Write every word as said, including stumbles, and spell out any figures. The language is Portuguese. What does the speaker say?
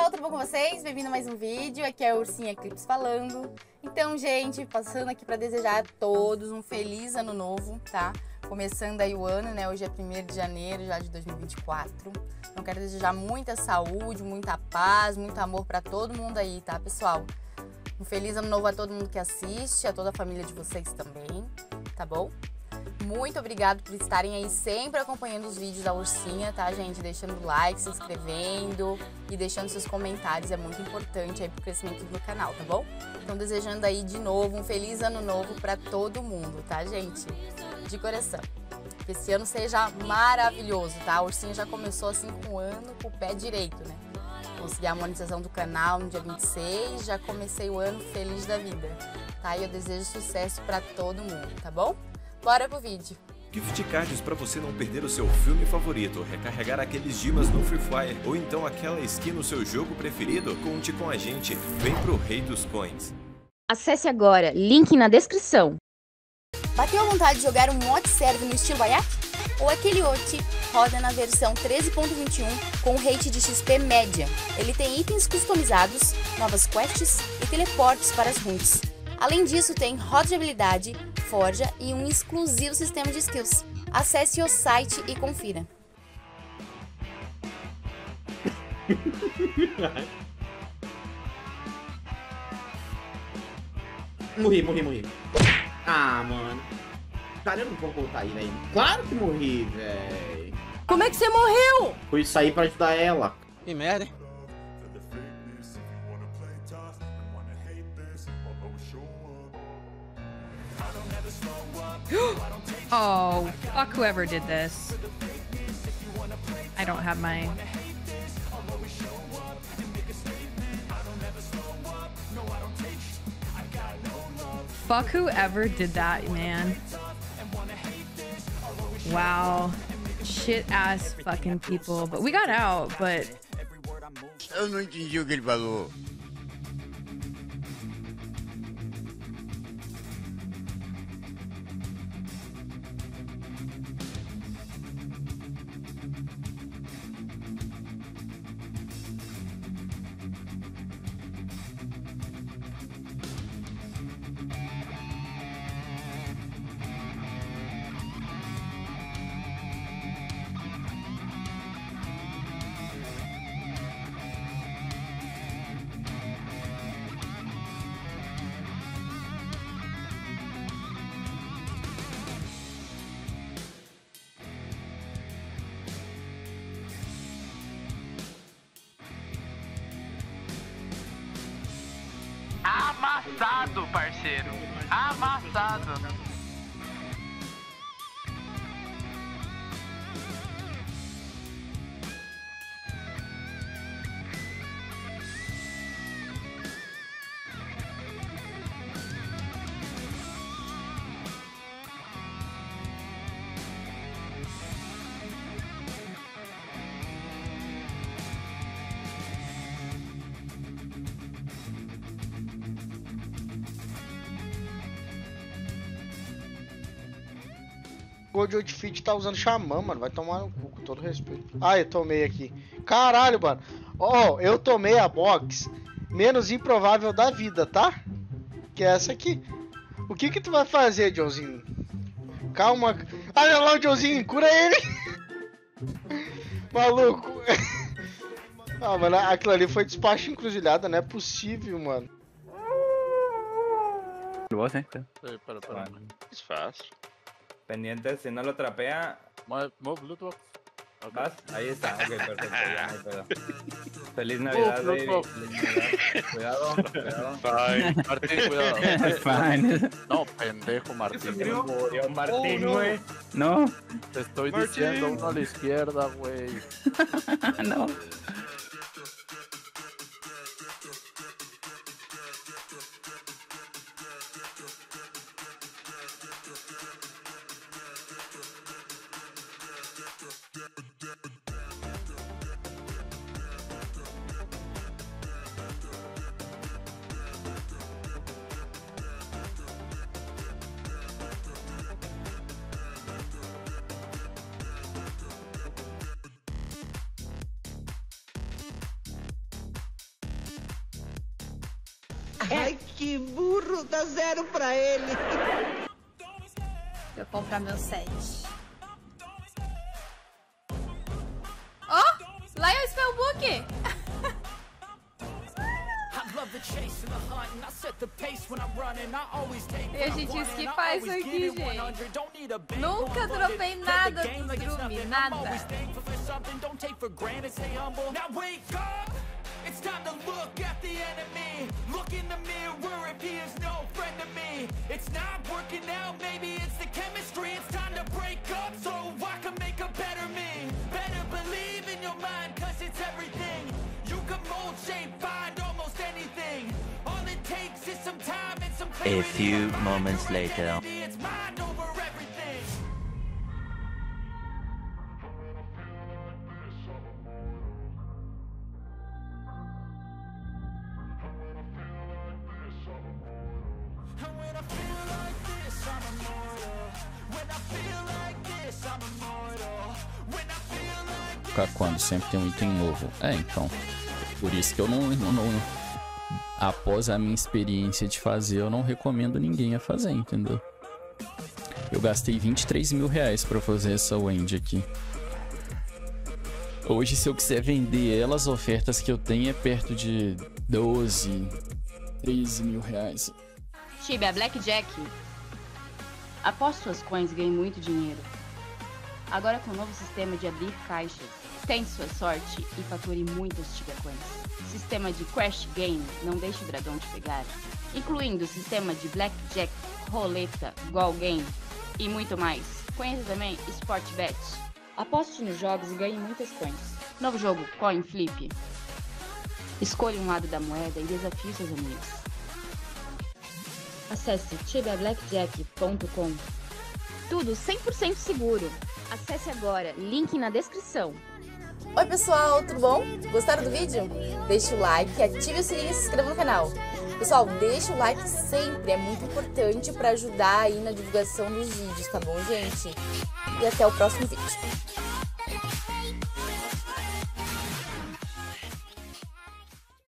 pessoal, tudo bom com vocês? Bem-vindo a mais um vídeo, aqui é a Ursinha Clips falando. Então, gente, passando aqui para desejar a todos um feliz ano novo, tá? Começando aí o ano, né? Hoje é primeiro de janeiro já de dois mil e vinte e quatro. Então, quero desejar muita saúde, muita paz, muito amor para todo mundo aí, tá, pessoal? Um feliz ano novo a todo mundo que assiste, a toda a família de vocês também, tá bom? Muito obrigado por estarem aí sempre acompanhando os vídeos da Ursinha, tá, gente? Deixando like, se inscrevendo e deixando seus comentários, é muito importante aí pro crescimento do canal, tá bom? Então, desejando aí de novo um feliz ano novo pra todo mundo, tá, gente? De coração. Que esse ano seja maravilhoso, tá? A Ursinha já começou assim com o ano com o pé direito, né? Consegui a monetização do canal no dia vinte e seis, já comecei o ano feliz da vida, tá? E eu desejo sucesso pra todo mundo, tá bom? Bora pro vídeo. Gift cards para você não perder o seu filme favorito, recarregar aqueles dimas no Free Fire ou então aquela skin no seu jogo preferido? Conte com a gente, vem pro Rei dos Coins. Acesse agora, link na descrição. Bateu a vontade de jogar um mod server no estilo Bayek? Ou aquele Oti roda na versão treze ponto vinte e um com rate de X P média. Ele tem itens customizados, novas quests e teleportes para as runs. Além disso, tem roda de habilidade, forja e um exclusivo sistema de skills. Acesse o site e confira. Morri, morri, morri. Ah, mano. Cara, eu não vou voltar aí, velho. Claro que morri, velho. Como é que você morreu? Fui sair pra ajudar ela. Que merda, hein? Oh, fuck whoever did this. I don't have my... Fuck whoever did that, man. Wow. Shit ass fucking people. But we got out, but... Eu não entendi o que ele falou. Amassado, parceiro. Amassado. Gold Outfit tá usando Xamã, mano. Vai tomar no cu, com todo respeito. Ah, eu tomei aqui. Caralho, mano. Ó, oh, eu tomei a box menos improvável da vida, tá? Que é essa aqui. O que que tu vai fazer, Joãozinho? Calma. Olha lá o Joãozinho, cura ele. Maluco. Ah, mano, aquilo ali foi despacho encruzilhada, não é possível, mano. ¿Vos, eh? Sí, pero, pero Bueno. es fácil. Pendiente, si no lo trapea, Mueve, mueve Bluetooth. Ok. vas. Ahí está. Ok, perfecto. Ya no hay pedo. Feliz Navidad, Move, baby. Bluetooth. Feliz Navidad. Cuidado, cuidado. Fine. Martín, cuidado. Fine. No, pendejo, Martín. Murió Martín, güey. No. Te estoy Martín. diciendo uno a la izquierda, güey. No. Ai, que burro, dá zero pra ele. Vou comprar meu set. Ó, oh, Lion Spellbook. E a gente esquipa isso aqui, gente. Nunca dropei nada do Drume, nada. It's time to look at the enemy. Look in the mirror if he is no friend to me. It's not working out, maybe it's the chemistry. It's time to break up so I can make a better me. Better believe in your mind, cause it's everything. You can mold, shape, find almost anything. All it takes is some time and some clarity. A few moments later. It's mind over everything. Ficar quando sempre tem um item novo. É, então. Por isso que eu não, não, não. Após a minha experiência de fazer, eu não recomendo ninguém a fazer, entendeu? Eu gastei vinte e três mil reais pra fazer essa Wendy aqui. Hoje, se eu quiser vender ela, as ofertas que eu tenho é perto de doze, treze mil reais. Tibia Blackjack. Após suas coins, ganhe muito dinheiro. Agora com o novo sistema de abrir caixas, tente sua sorte e fature muitas Tibia Coins. Sistema de Crash Game, não deixe o dragão te pegar. Incluindo o sistema de Blackjack, Roleta, Goal Game e muito mais. Conheça também Sportbet. Aposte nos jogos e ganhe muitas coins. Novo jogo, Coin Flip. Escolha um lado da moeda e desafie seus amigos. Acesse tibia blackjack ponto com. Tudo cem por cento seguro. Acesse agora, link na descrição. Oi pessoal, tudo bom? Gostaram do vídeo? Deixe o like, ative o sininho e se inscreva no canal. Pessoal, deixa o like sempre, é muito importante para ajudar aí na divulgação dos vídeos, tá bom, gente? E até o próximo vídeo.